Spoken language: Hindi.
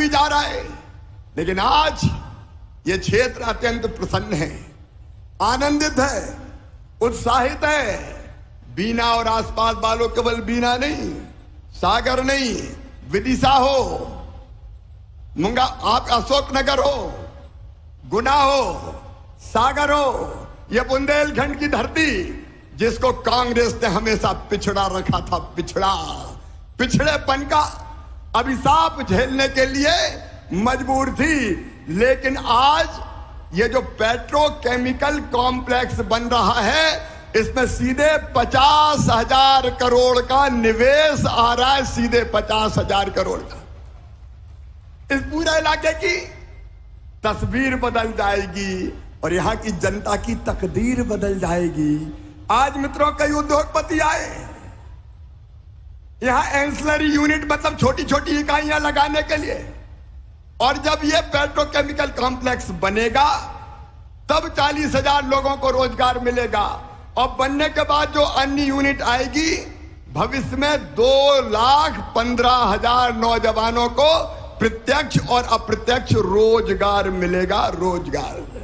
भी जा रहा है, लेकिन आज ये क्षेत्र अत्यंत प्रसन्न है, आनंदित है, उत्साहित है। बीना और आसपास वालों, केवल बीना नहीं, सागर नहीं, विदिशा हो, मुंगा आप अशोकनगर हो, गुना हो, सागर हो, यह बुंदेलखंड की धरती जिसको कांग्रेस ने हमेशा पिछड़ा रखा था, पिछड़ेपन का अभिशाप झेलने के लिए मजबूर थी। लेकिन आज ये जो पेट्रोकेमिकल कॉम्प्लेक्स बन रहा है, इसमें सीधे 50,000 करोड़ का निवेश आ रहा है, सीधे 50,000 करोड़ का। इस पूरे इलाके की तस्वीर बदल जाएगी और यहां की जनता की तकदीर बदल जाएगी। आज मित्रों, कई उद्योगपति आए यहां एंसिलरी यूनिट, मतलब छोटी छोटी इकाइयां लगाने के लिए, और जब यह पेट्रोकेमिकल कॉम्प्लेक्स बनेगा तब 40,000 लोगों को रोजगार मिलेगा, और बनने के बाद जो अन्य यूनिट आएगी, भविष्य में 2,15,000 नौजवानों को प्रत्यक्ष और अप्रत्यक्ष रोजगार मिलेगा, रोजगार।